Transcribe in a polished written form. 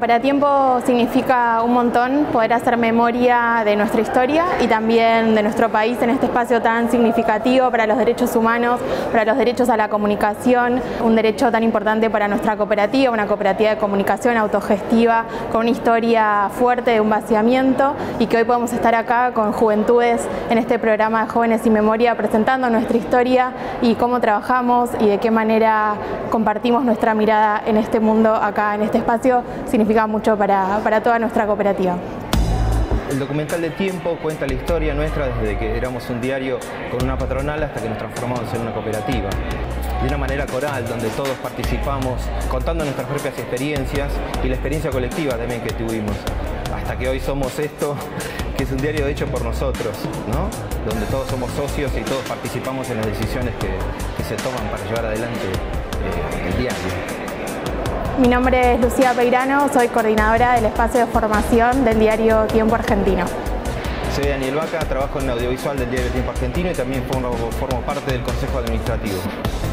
Para Tiempo significa un montón poder hacer memoria de nuestra historia y también de nuestro país en este espacio tan significativo para los derechos humanos, para los derechos a la comunicación, un derecho tan importante para nuestra cooperativa, una cooperativa de comunicación autogestiva con una historia fuerte de un vaciamiento, y que hoy podemos estar acá con juventudes en este programa de Jóvenes y Memoria presentando nuestra historia y cómo trabajamos y de qué manera compartimos nuestra mirada en este mundo acá en este espacio. Significa mucho para toda nuestra cooperativa. El documental de Tiempo cuenta la historia nuestra desde que éramos un diario con una patronal hasta que nos transformamos en una cooperativa. De una manera coral, donde todos participamos, contando nuestras propias experiencias y la experiencia colectiva también que tuvimos. Hasta que hoy somos esto, que es un diario hecho por nosotros, ¿no? Donde todos somos socios y todos participamos en las decisiones que se toman para llevar adelante el diario. Mi nombre es Lucía Peirano, soy coordinadora del espacio de formación del diario Tiempo Argentino. Soy Daniel Vaca, trabajo en audiovisual del diario Tiempo Argentino y también formo parte del Consejo Administrativo.